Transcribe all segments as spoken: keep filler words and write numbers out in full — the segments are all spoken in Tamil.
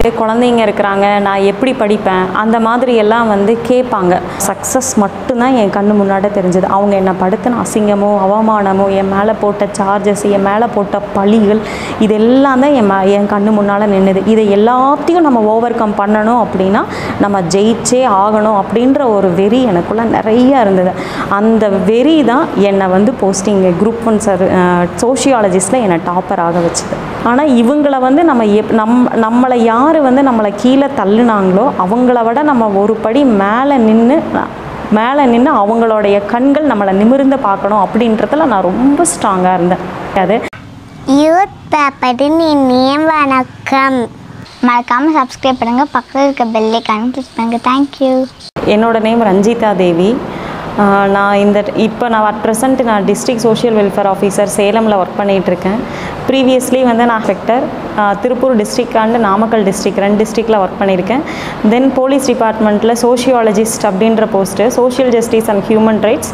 குழந்தைங்க இருக்கிறாங்க, நான் எப்படி படிப்பேன், அந்த மாதிரி எல்லாம் வந்து கேட்பாங்க. சக்ஸஸ் மட்டும்தான் என் கண்ணு முன்னாடி தெரிஞ்சது. அவங்க என்னை படுத்தின அசிங்கமோ அவமானமோ, என் மேலே போட்ட சார்ஜஸ், என் மேலே போட்ட பழிகள், இதெல்லாம் தான் என் என் கண்ணு முன்னால் நின்றுது. இதை எல்லாத்தையும் நம்ம ஓவர் கம் பண்ணணும் அப்படின்னா நம்ம ஜெயிச்சே ஆகணும் அப்படின்ற ஒரு வெறி எனக்குள்ளே நிறையா இருந்தது. அந்த வெறி தான் என்னை வந்து போஸ்டிங் குரூப் ஒன் சார் சோஷியாலஜிஸ்டில் என்னை டாப்பர் ஆக வச்சுது. ஆனால் இவங்களை வந்து நம்ம எப் நம் நம்மளை யார் வந்து நம்மளை கீழே தள்ளுனாங்களோ அவங்கள விட நம்ம ஒரு படி மேலே நின்று மேலே நின்று அவங்களுடைய கண்கள் நம்மளை நிமிர்ந்து பார்க்கணும் அப்படின்றதுல நான் ரொம்ப ஸ்ட்ராங்காக இருந்தேன். அது யூத் பேப்பரின் இனியம் வணக்கம். மறக்காமல் சப்ஸ்கிரைப் பண்ணுங்கள், பக்கத்தில் இருக்க பெல் ஐகானை கிளிக் பண்ணுங்கள். தேங்க்யூ. என்னோடய நேம் ரஞ்சிதா தேவி. நான் இந்த இப்போ நான் அட் ப்ரெசென்ட் நான் டிஸ்ட்ரிக்ட் சோஷியல் வெல்ஃபேர் ஆஃபீஸர் சேலமில் ஒர்க் பண்ணிகிட்ருக்கேன். ப்ரீவியஸ்லி வந்து நான் sector Tiruppur district and Namakkal district ரெண்டு டிஸ்ட்ரிக்டில் ஒர்க் பண்ணியிருக்கேன். தென் போலீஸ் டிபார்ட்மெண்ட்டில் சோஷியாலஜிஸ்ட் அப்படின்ற post, social justice and human rights,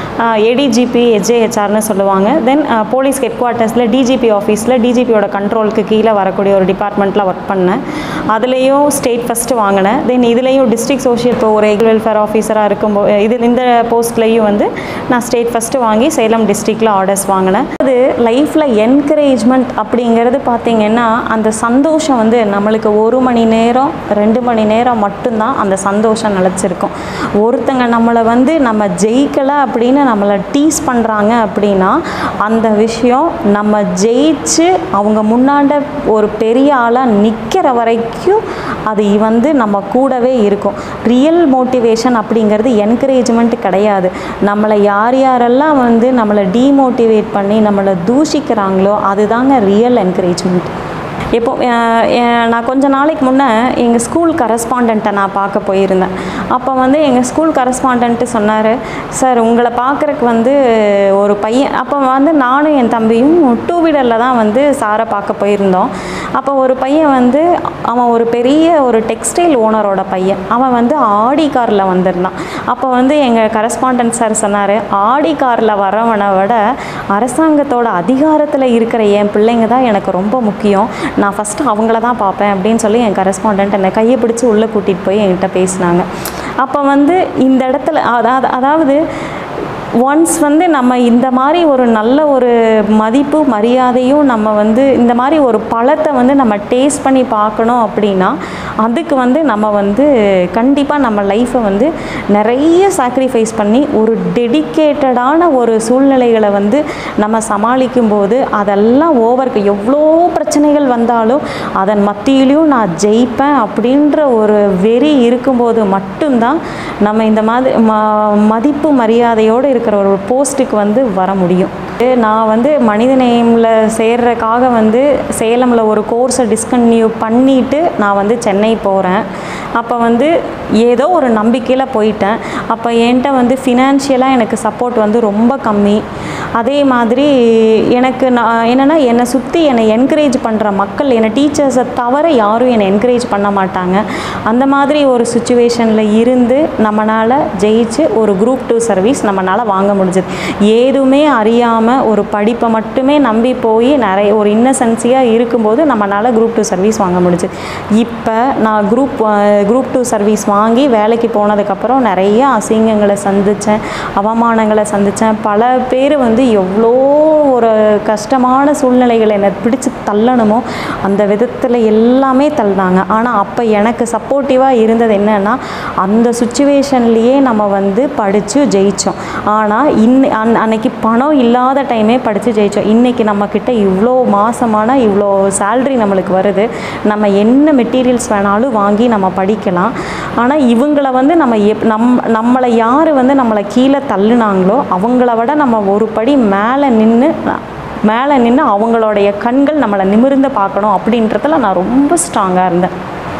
ADGP ஹெச்ஏஹெச்ஆர்னு சொல்லுவாங்க. தென் போலீஸ் ஹெட் குவார்ட்டர்ஸில் டிஜிபி ஆஃபீஸில் டிஜிபியோட கண்ட்ரோலுக்கு கீழே வரக்கூடிய ஒரு டிபார்ட்மெண்ட்டில் ஒர்க் பண்ணேன். அதுலேயும் ஸ்டேட் ஃபஸ்ட்டு வாங்கினேன். தென் இதுலேயும் டிஸ்ட்ரிக்ட் சோஷியல் இப்போ ஒரு வெல்ஃபேர் ஆஃபீஸராக இருக்கும்போது இது இந்த போஸ்ட்லேயும் வந்து நான் ஸ்டேட் ஃபஸ்ட்டு வாங்கி சேலம் டிஸ்ட்ரிக்டில் ஆர்டர்ஸ் வாங்கினேன். அது லைஃப்பில் என்கரேஜ்மெண்ட் அப்படிங்கிறது பார்த்திங்கன்னா அந்த சந்தோஷம் வந்து நம்மளுக்கு ஒரு மணி நேரம் ரெண்டு மணி நேரம் மட்டும்தான் அந்த சந்தோஷம் நிலச்சிருக்கும். ஒருத்தங்க நம்மளை வந்து நம்ம ஜெயிக்கலை அப்படின்னு நம்மளை டீஸ் பண்ணுறாங்க அப்படின்னா அந்த விஷயம் நம்ம ஜெயிச்சு அவங்க முன்னாண்ட ஒரு பெரிய ஆளாக நிற்கிற வரைக்கும் அது வந்து நம்ம கூடவே இருக்கும். ரியல் மோட்டிவேஷன் அப்படிங்கிறது என்கரேஜ்மெண்ட் கிடையாது. நம்மளை யார் யாரெல்லாம் வந்து நம்மளை டீமோட்டிவேட் பண்ணி நம்மளை தூஷிக்கிறாங்களோ அதுதாங்க ரியல் என்கரேஜ்மெண்ட். இப்போ நான் கொஞ்ச நாளைக்கு முன்னே எங்கள் ஸ்கூல் கரஸ்பாண்டண்ட்டை நான் பார்க்க போயிருந்தேன். அப்போ வந்து எங்கள் ஸ்கூல் கரஸ்பாண்டண்ட்டு சொன்னார், சார் உங்களை பார்க்குறக்கு வந்து ஒரு பையன், அப்போ வந்து நானும் என் தம்பியும் டூ வீலரில் தான் வந்து சாரை பார்க்க போயிருந்தோம். அப்போ ஒரு பையன் வந்து அவன் ஒரு பெரிய ஒரு டெக்ஸ்டைல் ஓனரோட பையன், அவன் வந்து ஆடி காரில் வந்திருந்தான். அப்போ வந்து எங்கள் கரஸ்பாண்டன்ட் சார் சொன்னார், ஆடி காரில் வரவனை விட அரசாங்கத்தோட அதிகாரத்தில் இருக்கிற என் பிள்ளைங்க தான் எனக்கு ரொம்ப முக்கியம், நான் ஃபஸ்ட்டு அவங்கள தான் பார்ப்பேன் அப்படின்னு சொல்லி என் கரஸ்பாண்டன்ட் என்னை கையை பிடிச்சி உள்ளே கூட்டிகிட்டு போய் என்கிட்ட பேசினாங்க. அப்போ வந்து இந்த இடத்துல அதாவது அதாவது ஒன்ஸ் வந்து நம்ம இந்த மாதிரி ஒரு நல்ல ஒரு மதிப்பு மரியாதையும் நம்ம வந்து இந்த மாதிரி ஒரு பழத்தை வந்து நம்ம டேஸ்ட் பண்ணி பார்க்கணும் அப்படின்னா அதுக்கு வந்து நம்ம வந்து கண்டிப்பாக நம்ம லைஃப்பை வந்து நிறைய சாக்ரிஃபைஸ் பண்ணி ஒரு டெடிக்கேட்டடான ஒரு சூழ்நிலைகளை வந்து நம்ம சமாளிக்கும் போது அதெல்லாம் ஓவருக்கு எவ்வளோ பிரச்சனைகள் வந்தாலும் அதன் மத்தியிலையும் நான் ஜெயிப்பேன் அப்படின்ற ஒரு வெறி இருக்கும்போது மட்டும்தான் நம்ம இந்த மாதிரி ம மதிப்பு மரியாதையோடு இருக்கிற ஒரு போஸ்ட்டுக்கு வந்து வர முடியும். நான் வந்து மனிதநேயமில் சேர்றதுக்காக வந்து சேலமில் ஒரு கோர்ஸை டிஸ்கன்டினியூ பண்ணிவிட்டு நான் வந்து சென்னை போகிறேன். அப்போ வந்து ஏதோ ஒரு நம்பிக்கையில் போயிட்டேன். அப்போ என்கிட்ட வந்து ஃபினான்ஷியலாக எனக்கு சப்போர்ட் வந்து ரொம்ப கம்மி. அதே மாதிரி எனக்கு நான் என்னென்னா என்னை சுற்றி என்னை என்கரேஜ் பண்ணுற மக்கள், என்னை டீச்சர்ஸை தவிர யாரும் என்னை என்கரேஜ் பண்ண மாட்டாங்க. அந்த மாதிரி ஒரு சுச்சுவேஷனில் இருந்து நம்மளால் ஜெயிச்சு ஒரு குரூப் டூ சர்வீஸ் நம்மளால் வாங்க முடிஞ்சது. எதுவுமே அறியாமல் ஒரு படிப்பை மட்டுமே நம்பி போய் நிறைய ஒரு இன்னசென்சியாக இருக்கும்போது நம்மளால் குரூப் டூ சர்வீஸ் வாங்க முடிஞ்சது. இப்போ நான் குரூப் குரூப் டூ சர்வீஸ் வாங்கி வேலைக்கு போனதுக்கப்புறம் நிறைய அசிங்கங்களை சந்தித்தேன், அவமானங்களை சந்தித்தேன். பல பேர் வந்து எவ்வளோ ஒரு கஷ்டமான சூழ்நிலைகளை என்னை பிடிச்சி தள்ளணுமோ அந்த விதத்தில் எல்லாமே தள்ளினாங்க. ஆனால் அப்போ எனக்கு சப்போர்ட்டிவாக இருந்தது என்னென்னா அந்த சுச்சுவேஷன்லேயே நம்ம வந்து படித்து ஜெயித்தோம். ஆனால் இன் அன் அன்னைக்கு பணம் இல்லாத டைமே படித்து ஜெயித்தோம். இன்றைக்கி நம்மக்கிட்ட இவ்வளோ மாதமான இவ்வளோ சேல்ரி நம்மளுக்கு வருது, நம்ம என்ன மெட்டீரியல்ஸ் வேணாலும் வாங்கி நம்ம படிக்கலாம். ஆனால் இவங்களை வந்து நம்ம எப் நம் நம்மளை யார் வந்து நம்மளை கீழே தள்ளுனாங்களோ அவங்கள விட நம்ம ஒரு படி மேலே நின்று மேலே நின்று அவங்களுடைய கண்கள் நம்மளை நிமிர்ந்து பார்க்கணும் அப்படின்றதுல நான் ரொம்ப ஸ்ட்ராங்காக இருந்தேன்.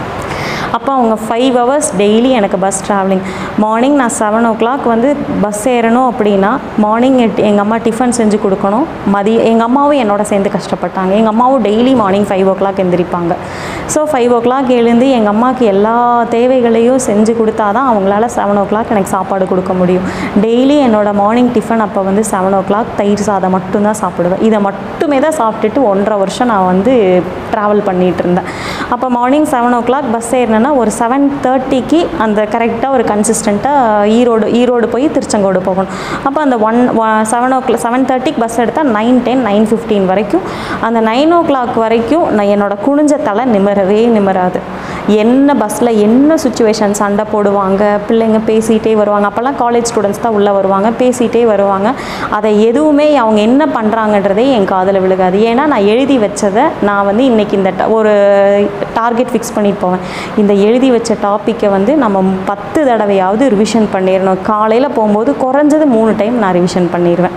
அப்போ அவங்க ஃபைவ் ஹவர்ஸ் டெய்லி எனக்கு பஸ் ட்ராவலிங். மார்னிங் நான் செவன் ஓ கிளாக் வந்து பஸ் ஏறணும் அப்படின்னா மார்னிங் எங்கள் அம்மா டிஃபன் செஞ்சு கொடுக்கணும். மதியம் எங்கள் அம்மாவும் என்னோட சேர்ந்து கஷ்டப்பட்டாங்க. எங்கள் அம்மாவும் daily morning five o'clock எழுந்திரிப்பாங்க. ஸோ ஃபைவ் ஓ கிளாக் எழுந்து எங்கள் அம்மாவுக்கு எல்லா தேவைகளையும் செஞ்சு கொடுத்தா தான் அவங்களால செவன் ஓ கிளாக் எனக்கு சாப்பாடு கொடுக்க முடியும். டெய்லி என்னோடய மார்னிங் டிஃபன் அப்போ வந்து செவன் ஓ கிளாக் தயிர் சாதம் மட்டும்தான் சாப்பிடுவேன். இதை மட்டுமே தான் சாப்பிட்டுட்டு ஒன்றரை வருஷம் நான் வந்து ட்ராவல் பண்ணிகிட்டு இருந்தேன். அப்போ morning seven o'clock bus ஏறினேன்னா ஒரு செவன் தேர்ட்டிக்கு அந்த கரெக்டாக ஒரு கன்சிஸ்டண்ட்டாக ஈரோடு ஈரோடு போய் திருச்செங்கோடு போகணும். அப்போ அந்த one seven o'clock seven தேர்ட்டிக்கு பஸ் எடுத்தால் நைன் டென் நைன் ஃபிஃப்டீன் வரைக்கும் அந்த நைன் ஓ கிளாக் வரைக்கும் நான் என்னோட குனிஞ்ச தலை நிமிரவே நிமிராது. என்ன பஸ்ஸில் என்ன சுச்சுவேஷன், சண்டை போடுவாங்க, பிள்ளைங்க பேசிகிட்டே வருவாங்க. அப்போல்லாம் காலேஜ் ஸ்டூடெண்ட்ஸ் தான் உள்ளே வருவாங்க, பேசிகிட்டே வருவாங்க. அதை எதுவுமே அவங்க என்ன பண்ணுறாங்கன்றதே என் காதில் விழுகாது. ஏன்னா நான் எழுதி வச்சதை நான் வந்து இன்றைக்கி இந்த ஒரு டார்கெட் ஃபிக்ஸ் பண்ணிட்டு போவேன். இந்த எழுதி வச்ச டாப்பிக்கை வந்து நம்ம பத்து தடவையாவது ரிவிஷன் பண்ணிடணும். காலையில் போகும்போது குறைஞ்சது மூணு டைம் நான் ரிவிஷன் பண்ணிடுவேன்.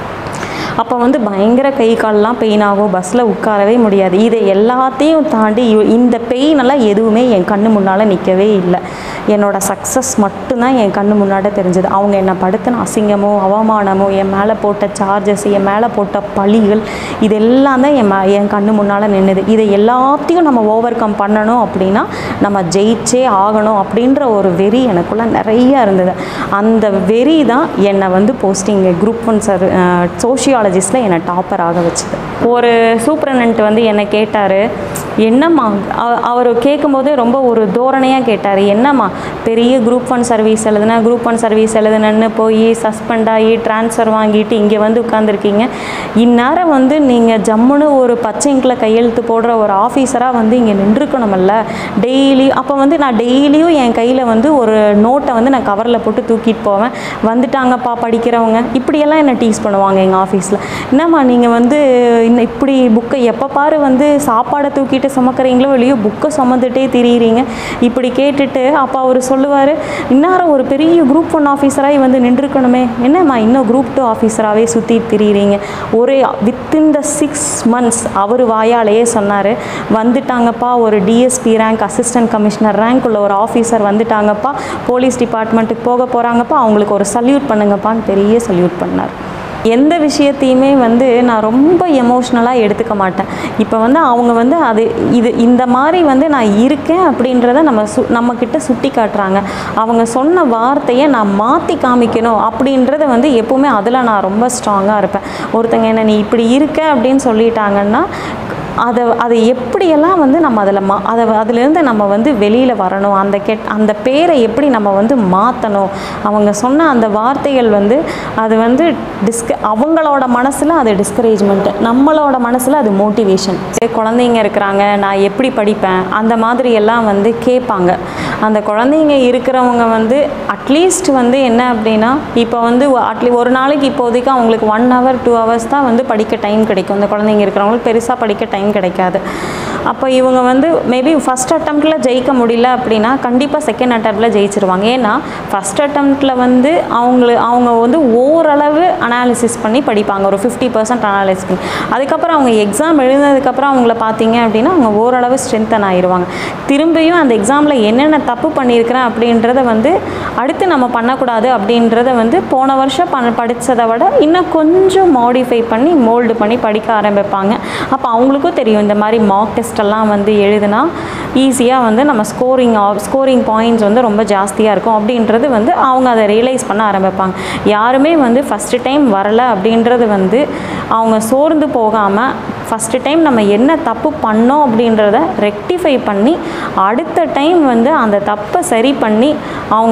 அப்போ வந்து பயங்கர கை கால்லாம் பெயின் ஆகும், பஸ்ஸில் உட்காரவே முடியாது. இதை எல்லாத்தையும் தாண்டி இந்த பெயினெல்லாம் எதுவுமே என் கண்ணு முன்னால் நிற்கவே இல்லை. என்னோடய சக்ஸஸ் மட்டும்தான் என் கண்ணு முன்னாடி தெரிஞ்சது. அவங்க என்னை படுத்தின அசிங்கமோ அவமானமோ, என் மேலே போட்ட சார்ஜஸ், என் மேலே போட்ட பழிகள், இதெல்லாம் தான் என் என் கண்ணு முன்னால் நின்றுது. இதை எல்லாத்தையும் நம்ம ஓவர் கம் பண்ணணும் அப்படின்னா நம்ம ஜெயிச்சே ஆகணும் அப்படின்ற ஒரு வெறி எனக்குள்ளே நிறையா இருந்தது. அந்த வெறி தான் என்னை வந்து போஸ்டிங் குரூப் ஒன் சார் சோஷியாலஜிஸ்டில் என்னை டாப்பர் ஆக வச்சுது. ஒரு சூப்பரனன்ட் வந்து என்னை கேட்டார், என்னம்மா அவர் கேட்கும்போதே ரொம்ப ஒரு தோரணையாக கேட்டார், என்னம்மா பெரிய குரூப் ஒன் சர்வீஸ் எழுதுனா குரூப் ஒன் சர்வீஸ் எழுதுனன்னு போய் சஸ்பெண்ட் ஆகி ட்ரான்ஸ்ஃபர் வாங்கிட்டு இங்கே வந்து உட்காந்துருக்கீங்க. இந்நேரம் வந்து நீங்கள் ஜம்முன்னு ஒரு பச்சை இங்கில் கையெழுத்து போடுற ஒரு ஆஃபீஸராக வந்து இங்கே நின்றுக்கணுமில்ல டெய்லி. அப்போ வந்து நான் டெய்லியும் என் கையில் வந்து ஒரு நோட்டை வந்து நான் கவரில் போட்டு தூக்கிட்டு போவேன். வந்துட்டாங்கப்பா படிக்கிறவங்க, இப்படியெல்லாம் என்னை டீஸ் பண்ணுவாங்க எங்கள் ஆஃபீஸில். என்னம்மா நீங்கள் வந்து இன்னும் இப்படி புக்கை எப்போ பாரு வந்து சாப்பாடை தூக்கிட்டு சுமக்கிறீங்களோ இல்லையோ புக்கை சுமந்துட்டே திரியிறீங்க இப்படி கேட்டுட்டு. அப்போ அவர் சொல்லுவார், இன்னாரம் ஒரு பெரிய குரூப் ஒன் ஆஃபீஸராகி வந்து நின்றுக்கணுமே, என்னம்மா இன்னும் குரூப் டூ ஆஃபீஸராகவே சுற்றி திரியிறீங்க. ஒரே வித்தின் த சிக்ஸ் மந்த்ஸ் அவர் வாயாலேயே சொன்னார், வந்துட்டாங்கப்பா ஒரு DSP rank assistant commissioner rank உள்ள ஒரு ஆஃபீஸர் வந்துட்டாங்கப்பா, போலீஸ் டிபார்ட்மெண்ட்டுக்கு போக போகிறாங்கப்பா, அவங்களுக்கு ஒரு சல்யூட் பண்ணுங்கப்பான்னு பெரிய சல்யூட் பண்ணார். எந்த விஷயத்தையுமே வந்து நான் ரொம்ப எமோஷ்னலாக எடுத்துக்க மாட்டேன். இப்போ வந்து அவங்க வந்து அது இது இந்த மாதிரி வந்து நான் இருக்கேன் அப்படின்றத நம்ம சு நம்மக்கிட்ட சுட்டி காட்டுறாங்க. அவங்க சொன்ன வார்த்தையை நான் மாற்றி காமிக்கணும் அப்படின்றத வந்து எப்போவுமே அதில் நான் ரொம்ப ஸ்ட்ராங்காக இருப்பேன். ஒருத்தங்க என்ன நீ இப்படி இருக்க அப்படின்னு சொல்லிட்டாங்கன்னா அதை அதை எப்படியெல்லாம் வந்து நம்ம அதில் மா அதை அதிலேருந்து நம்ம வந்து வெளியில் வரணும், அந்த கெட் அந்த பேரை எப்படி நம்ம வந்து மாற்றணும். அவங்க சொன்ன அந்த வார்த்தைகள் வந்து அது வந்து டிஸ்க அவங்களோட மனசில் அது டிஸ்கரேஜ்மெண்ட்டு, நம்மளோட மனசில் அது மோட்டிவேஷன். குழந்தைங்க இருக்கிறாங்க, நான் எப்படி படிப்பேன் அந்த மாதிரி எல்லாம் வந்து கேட்பாங்க. அந்த குழந்தைங்க இருக்கிறவங்க வந்து அட்லீஸ்ட் வந்து என்ன அப்படின்னா இப்போ வந்து அட்லீ ஒரு நாளைக்கு இப்போதைக்கு அவங்களுக்கு ஒன் ஹவர் டூ ஹவர்ஸ் தான் வந்து படிக்க டைம் கிடைக்கும். அந்த குழந்தைங்க இருக்கிறவங்களுக்கு பெருசாக படிக்க டைம் கிடைக்காது. அப்போ இவங்க வந்து மேபி ஃபஸ்ட் அட்டம்ப்டில் ஜெயிக்க முடியல அப்படின்னா கண்டிப்பாக செகண்ட் அட்டம்ப்டில் ஜெயிச்சிருவாங்க. ஏன்னா ஃபஸ்ட் அட்டம்ப்டில் வந்து அவங்கள அவங்க வந்து ஓரளவு அனாலிசிஸ் பண்ணி படிப்பாங்க, ஒரு ஃபிஃப்டி பர்சன்ட் அனாலிசிஸ் பண்ணி. அதுக்கப்புறம் அவங்க எக்ஸாம் எழுதினதுக்கப்புறம் அவங்கள பார்த்தீங்க அப்படின்னா அவங்க ஓரளவு ஸ்ட்ரென்த்தன் ஆயிடுவாங்க. திரும்பியும் அந்த எக்ஸாமில் என்னென்ன தப்பு பண்ணியிருக்கிறேன் அப்படின்றத வந்து அடுத்து நம்ம பண்ணக்கூடாது அப்படின்றத வந்து போன வருஷம் ப படித்ததை விட இன்னும் கொஞ்சம் மாடிஃபை பண்ணி மோல்டு பண்ணி படிக்க ஆரம்பிப்பாங்க. அப்போ அவங்களுக்கும் தெரியும் இந்த மாதிரி மார்க் டெஸ்ட்டெல்லாம் வந்து எழுதுனா ஈஸியாக வந்து நம்ம ஸ்கோரிங் ஸ்கோரிங் பாயிண்ட்ஸ் வந்து ரொம்ப ஜாஸ்தியாக இருக்கும் அப்படின்றது வந்து அவங்க அதை ரியலைஸ் பண்ண ஆரம்பிப்பாங்க. யாருமே வந்து ஃபஸ்ட்டு டைம் வரலை அப்படின்றது வந்து அவங்க சோர்ந்து போகாமல் ஃபஸ்ட்டு டைம் நம்ம என்ன தப்பு பண்ணோம் அப்படின்றத ரெக்டிஃபை பண்ணி அடுத்த டைம் வந்து அந்த தப்பை சரி பண்ணி அவங்க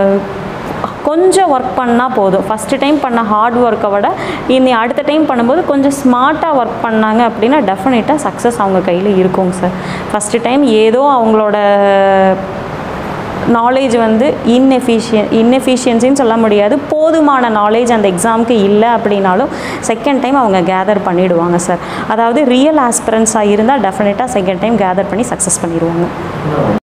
கொஞ்சம் ஒர்க் பண்ணால் போதும். ஃபஸ்ட்டு டைம் பண்ண ஹார்ட் ஒர்க்கை விட இனி அடுத்த டைம் பண்ணும்போது கொஞ்சம் ஸ்மார்ட்டாக ஒர்க் பண்ணாங்க அப்படின்னா டெஃபினட்டாக சக்ஸஸ் அவங்க கையில் இருக்குங்க சார். ஃபஸ்ட்டு டைம் ஏதோ அவங்களோட நாலேஜ் வந்து இன்எஃபிஷியன் இன்எஃபிஷியன்சின்னு சொல்ல முடியாது, போதுமான நாலேஜ் அந்த எக்ஸாமுக்கு இல்லை அப்படின்னாலும் செகண்ட் டைம் அவங்க கேதர் பண்ணிவிடுவாங்க சார். அதாவது ரியல் ஆஸ்பிரன்ஸாக இருந்தால் டெஃபினட்டாக செகண்ட் டைம் கேதர் பண்ணி சக்ஸஸ் பண்ணிடுவாங்க.